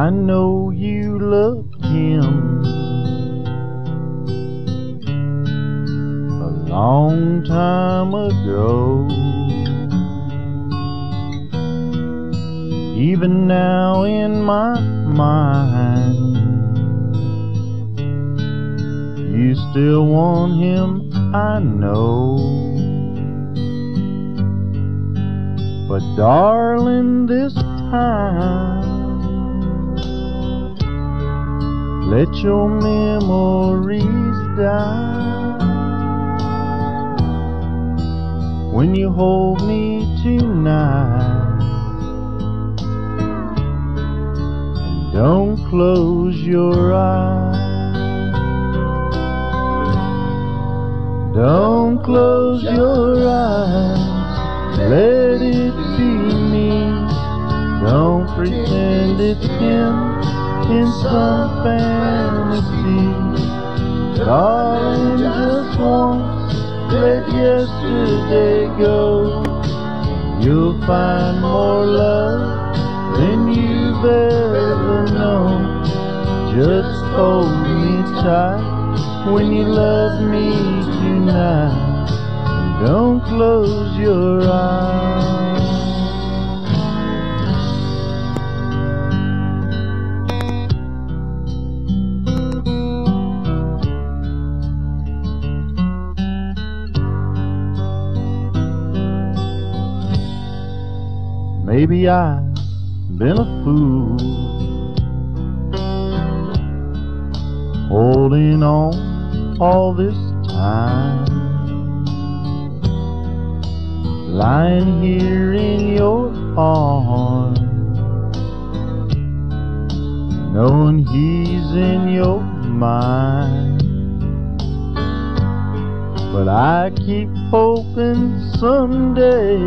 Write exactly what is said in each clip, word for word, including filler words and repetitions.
I know you loved him a long time ago. Even now in my mind, you still want him, I know. But darling, this time, let your memories die. When you hold me tonight, don't close your eyes. Don't close your eyes. Let it be me. Don't pretend it's him in some fantasy. Darling, just once, let yesterday go. You'll find more love than you've ever known. Just hold me tight when you love me tonight, and don't close your eyes. Maybe I've been a fool, holding on all this time, lying here in your arms, knowing he's in your mind. But I keep hoping someday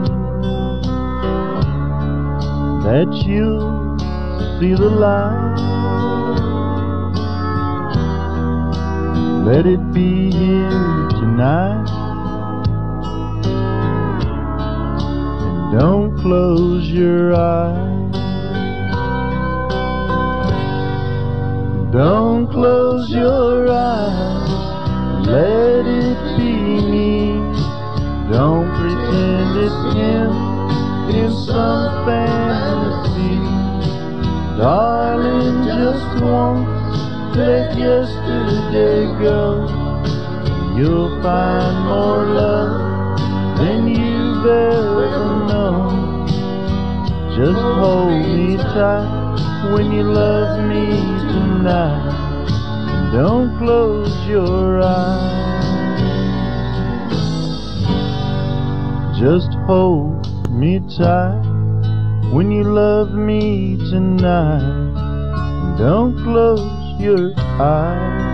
that you'll see the light. Let it be here tonight, and don't close your eyes. Don't close your eyes. Let it be me. Don't pretend it's him in some fantasy. Darling, just once, let yesterday go. You'll find more love than you've ever known. Just hold me tight when you love me tonight, and don't close your eyes. Just hold me tight when you love me tonight, and don't close your eyes.